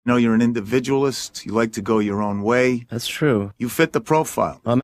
know, you're an individualist. You like to go your own way. That's true. You fit the profile.